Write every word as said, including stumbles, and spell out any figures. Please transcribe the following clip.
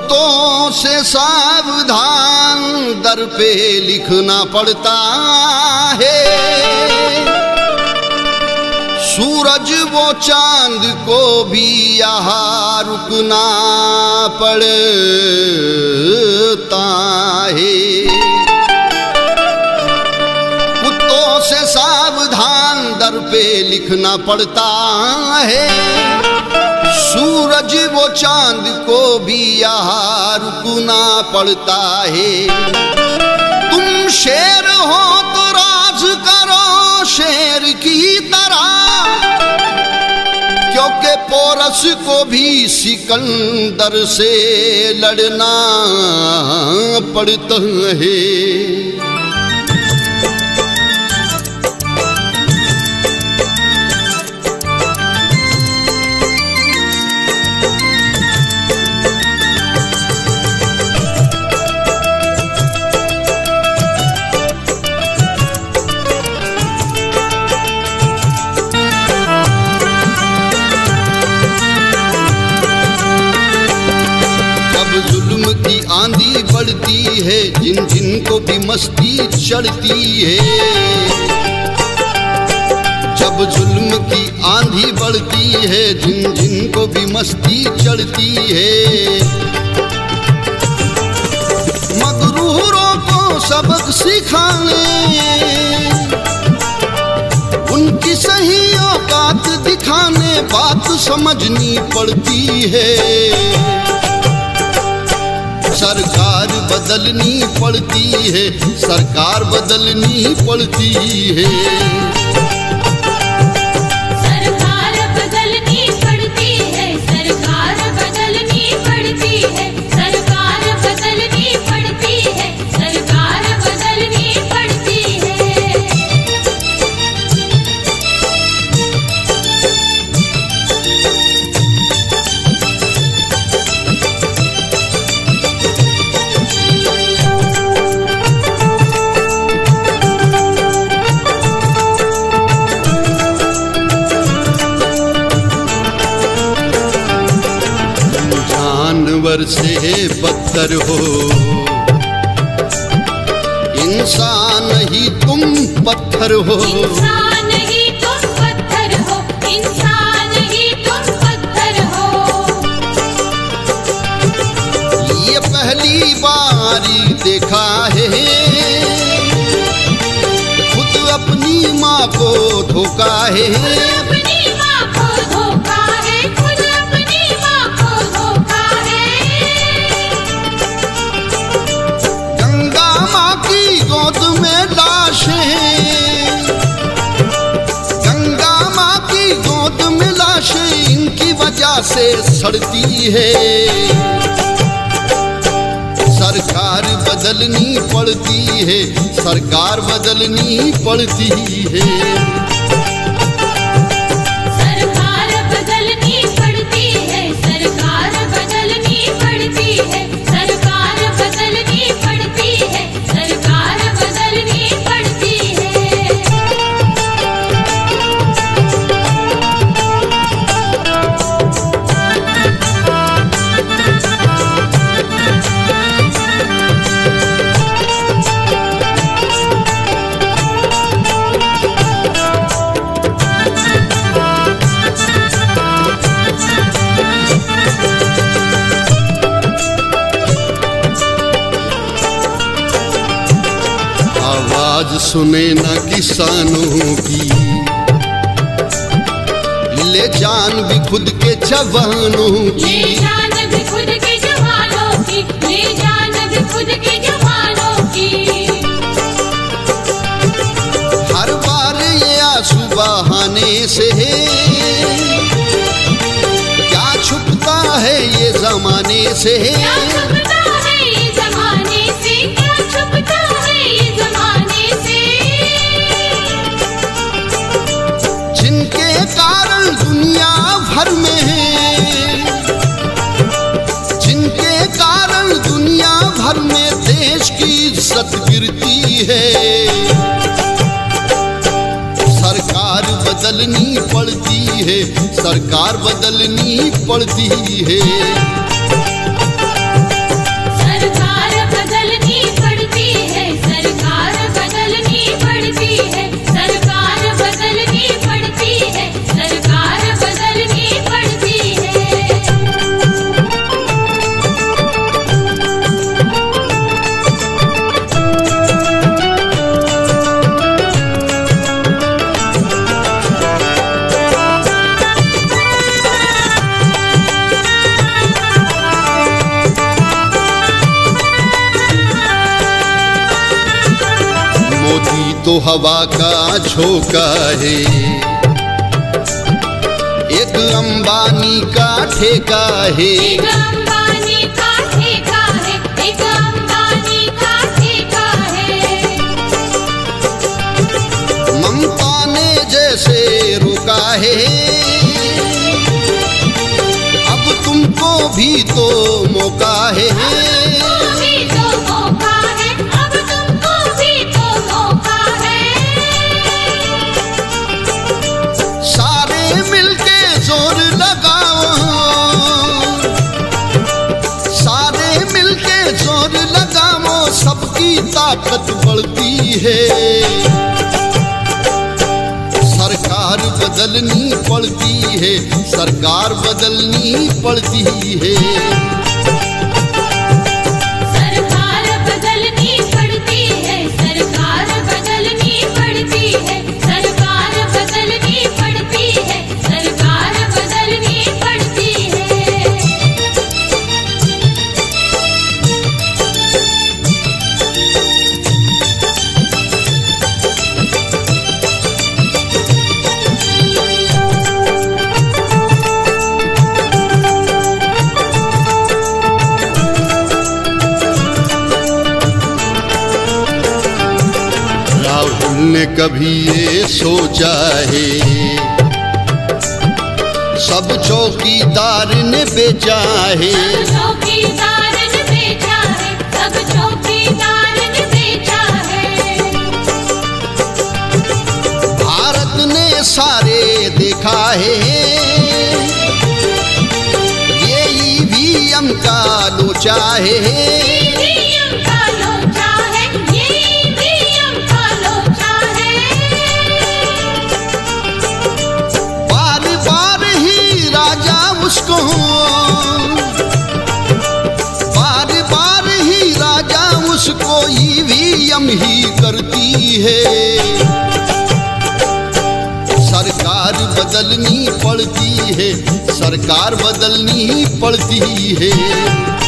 कुत्तों से सावधान दर पे लिखना पड़ता है, सूरज वो चांद को भी यहाँ रुकना पड़ता है। कुत्तों से सावधान दर पे लिखना पड़ता है, सूरज वो चांद को भी यहाँ रुकना पड़ता है। तुम शेर हो तो राज करो शेर की तरह, क्योंकि पोरस को भी सिकंदर से लड़ना पड़ता है। आंधी बढ़ती है जिन जिन को भी मस्ती चढ़ती है, जब जुल्म की आंधी बढ़ती है जिन जिन को भी मस्ती चढ़ती है। मगरूरों को सबक सिखाने उनकी सही औकात दिखाने बात समझनी पड़ती है। सरकार बदलनी पड़ती है, सरकार बदलनी पड़ती है। सरकार बदलनी पड़ती है, सरकार बदलनी पड़ती है, सरकार बदलनी पड़ती है, सरकार बदलनी पड़ती है। जानवर से बदतर हो इंसान ही तुम पत्थर हो, इंसान ही तुम पत्थर हो, इंसान ही तुम पत्थर हो। ये पहली बारी देखा है खुद अपनी माँ को धोखा है, अपनी माँ को धोखा है, खुद अपनी माँ को धोखा है। गंगा माँ की गोद में लाशें, गंगा माँ की गोद में लाशें इनकी वजह से सड़ती है। सरकार बदलनी पड़ती है, सरकार बदलनी पड़ती है। सरकार बदलनी पड़ती है, सरकार बदलनी पड़ती है, सरकार बदलनी पड़ती है, सरकार बदलनी पड़ती है। आवाज सुने ना किसानों की, ले जान भी खुद के जवानों की, ले जान भी खुद के जवानों की, ले जान भी खुद के जवानों की। हर बार ये आंसू बहाने से क्या छुपता है ये जमाने से, क्या छुपता है ये जमाने से, क्या छुपता है ये जमाने से। जिनके कारण दुनिया भर में, जिनके कारण दुनिया भर में देश की इज्जत गिरती है। सरकार बदलनी पड़ती है, सरकार बदलनी पड़ती है। तो हवा का झोंका है, एक अंबानी का ठेका है। एक अंबानी का ठेका है, एक अंबानी का ठेका है। ममता ने जैसे रोका है, अब तुमको भी तो मौका है। तुमको भी तो मौका है, अब तुमको भी तो मौका है। सारे मिलके जोर लगाओ, सारे मिलके जोर लगाओ, सबकी ताकत बढ़ती है। सरकार बदलनी पड़ती है, सरकार बदलनी पड़ती है। सरकार बदलनी पड़ती है, सरकार बदलनी पड़ती है, सरकार बदलनी पड़ती है, सरकार बदलनी पड़ती है। राहुल ने कभी ये सोचा है, सब चौकीदार ने बेचा है। सब चौकीदार ने बेचा है, सब चौकीदार ने बेचा है। भारत ने सारे देखा है, ये ईवीएम का लोचा है। ईवीएम का लोचा है, ये ईवीएम का लोचा है। बार बार ही राजा उसको, बार बार ही राजा उसको ईवीएम ही करती है। सरकार बदलनी पड़ती है, सरकार बदलनी पड़ती है।